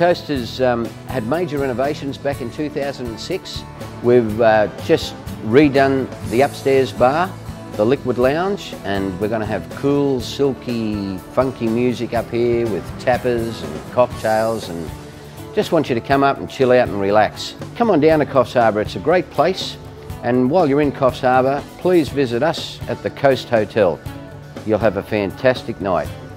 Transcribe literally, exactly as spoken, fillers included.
Coast has um, had major renovations back in two thousand six. We've uh, just redone the upstairs bar, the liquid lounge, and we're going to have cool, silky, funky music up here with tappers and cocktails, and just want you to come up and chill out and relax. Come on down to Coffs Harbour, it's a great place, and while you're in Coffs Harbour, please visit us at the Coast Hotel. You'll have a fantastic night.